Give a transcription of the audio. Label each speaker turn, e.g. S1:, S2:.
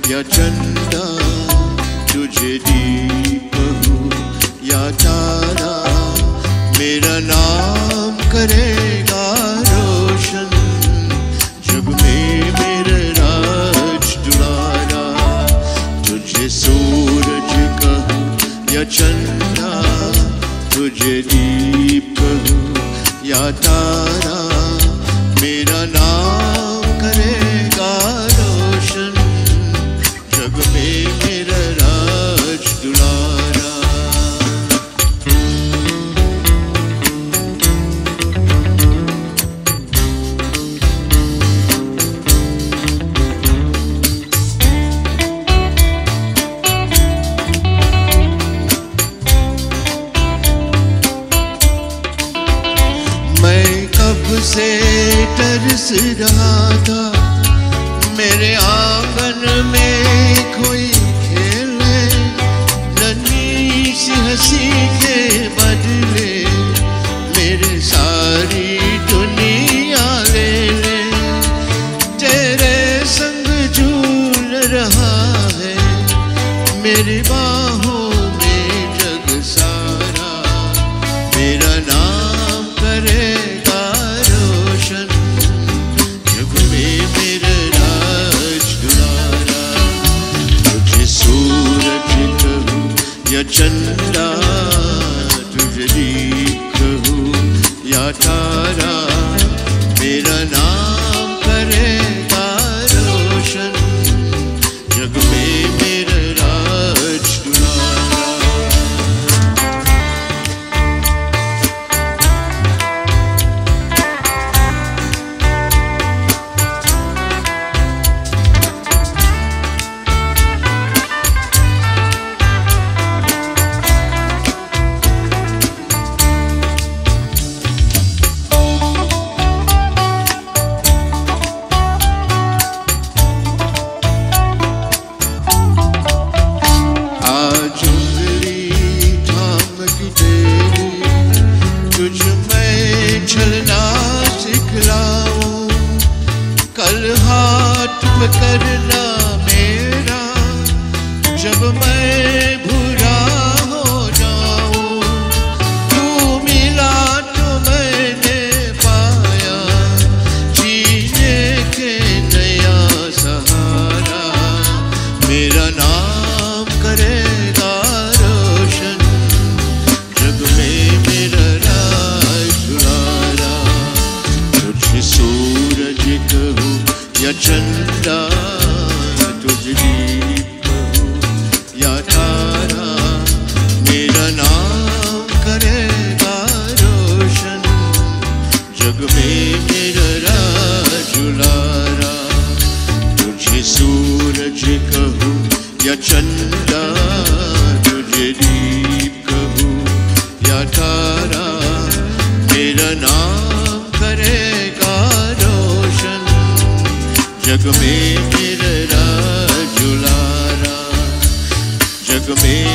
S1: या चंदा, तुझे दीप कहूँ या तारा, मेरा नाम करेगा रोशन, जग में मेरा राज दुलारा। तुझे सूरज कहूँ या चंदा, तुझे दीप कहूँ या तारा, मेरा नाम करेगा रोशन, जग में मेरा राज दुलारा। मैं कब से तरस रहा था, मेरे आंगन में कोई खेले, नन्ही सी हंसी के बदले मेरे सारी दुनिया ले ले। तेरे संग झूल रहा है मेरी बाहों में जग सारा, मेरा नाम करेगा रोशन, जग में मेरा राज दुलारा। तुझे सूरज कहूँ या चंदा, तुझे दीप कहूँ या तारा, मेरा नाम करेगा रोशन, जग में मेरा राज दुलारा। तुझ में चलना सिखलाऊं, कल हाथ पकड़ना मेरा, जब मैं बुरा हो जाऊं। तू मिला तो मैंने पाया जीने के नया सहारा, मेरा नाम करेगा रोशन, जग में मेरा सूरज कहूँ या चंदा, तुझे दीप कहूँ या तारा, मेरा नाम करेगा रोशन, जग में मेरा राज दुलारा। तुझे सूरज कहूँ या चंदा, तुझे दीप कहूँ या तारा, मेरा नाम करेगा रोशन, जग में मेरा राज दुलारा, जग में